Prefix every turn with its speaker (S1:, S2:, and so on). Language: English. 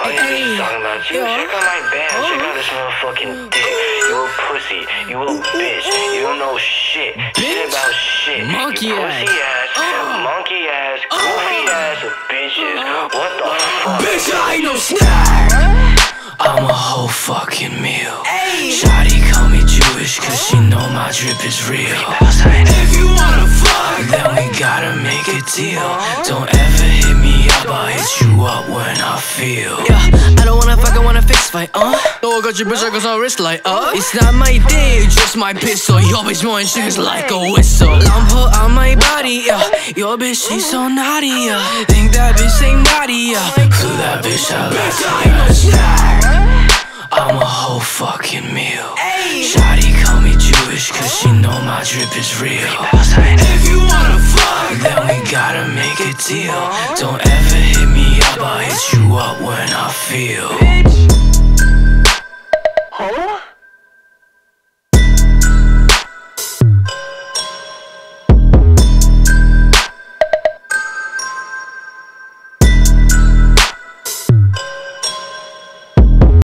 S1: I ain't really talking about you. Check out my band. Check out this motherfucking dick. You a pussy. You a bitch. You don't know shit. Shit about shit.
S2: Monkey
S1: you pussy ass, monkey ass, goofy ass bitches. What the fuck?
S2: Bitch, I ain't no snack. I'm a whole fucking meal. Shawty call me Jewish cause she know my drip is real. If you wanna fuck, then we gotta make a deal. Don't ever hit me up, I'll hit you up when I feel.
S3: Yeah, I don't wanna fuck, I wanna fist fight, No, I got your bitch, I got some wrist light, It's not my dick, just my pistol. Your bitch blowing shit like a whistle. Lampo on my body, Your bitch, she so naughty, Think that bitch ain't naughty,
S2: Who that bitch I like? I'm a whole fucking meal. Shawty call me Jewish cause she know my drip is real. If you wanna fuck, then we gotta make a deal. Don't ever hit me up, I'll hit you up when I feel.